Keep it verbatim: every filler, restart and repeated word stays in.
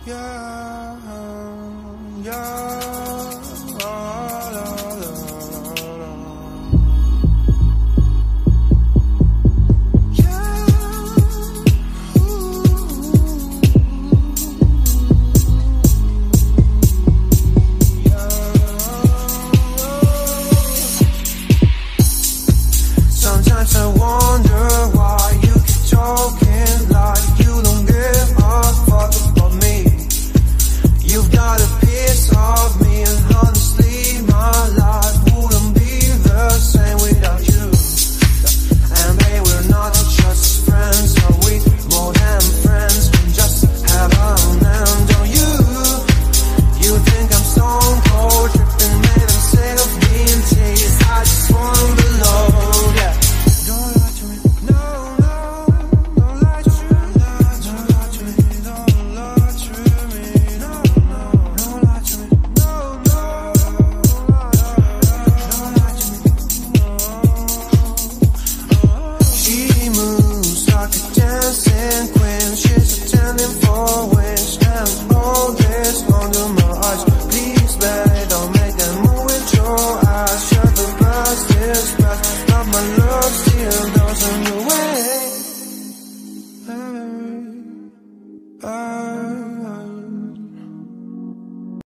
yeah, yeah, la, la, la, la. Yeah, ooh. Sometimes I wonder why you keep talking like you don't give a fuck about me. You've got a piece of me, and honestly my life wouldn't be the same without you. And babe, we're not just friends, are we more than friends? We just have an end on you. You think I'm stone cold, tripping, made I'm sick of being teased. I just want below, yeah. Don't lie to me, no, no, don't lie to me, don't lie to me, don't lie to me, no, no, don't lie to me, no, no, don't lie to me, no. She moves like a dancing queen, she's attending for wish, and all this under my eyes. Please, babe, don't make that move with your eyes. Shut the best is best, but my love still doesn't